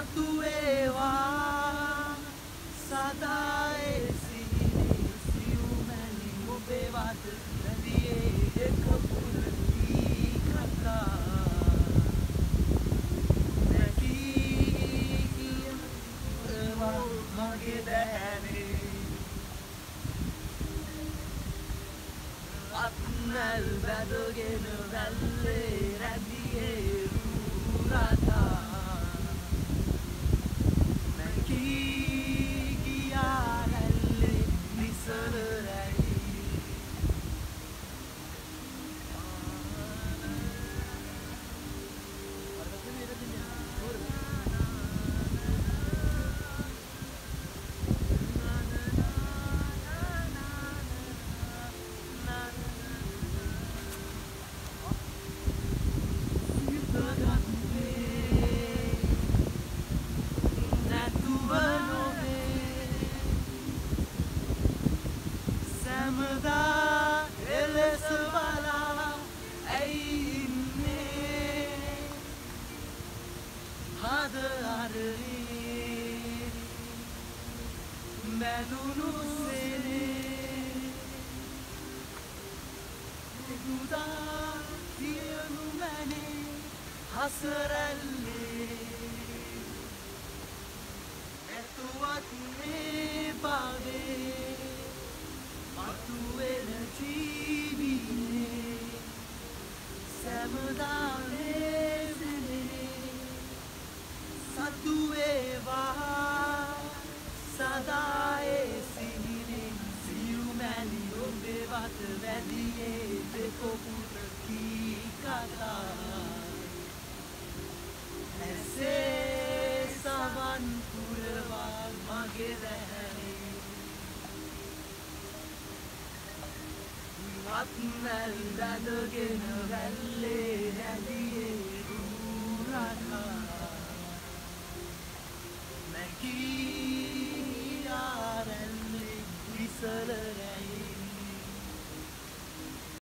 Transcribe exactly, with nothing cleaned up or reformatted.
මතුවේවා සදායේ සිහිනේ සියුමැලි ඔබේ වත් රැඳියේ එක පුරකී කතා නැකී කියන පුරවා මගේ දැහැනේ අත්නල් බැදගෙන වැල්ලේ රැඳියේ රුරතා සැමදා එලෙස බලා ඇයි ඉන්නේ හද අරේ මැදුණු සෙනේ දුදා කියනු මැනේ හසරැල්ලේ ඇතුවත් මේ බවේ මතුවෙන ජීවිතේ සැමදා ලෙසනේ සතු වේවා සදායේ සිහිනේ සියුමැලි ඔබේ වත් වැදියේ දෙකොපුරකී කතා ඇසේ සවන් පුරවා මගේ දැහැනේ අත්නැල් බැඳගෙන වැල්ලේ රැඳියේ රුරතා නැකී ආරැල්ලේ විසල රැයි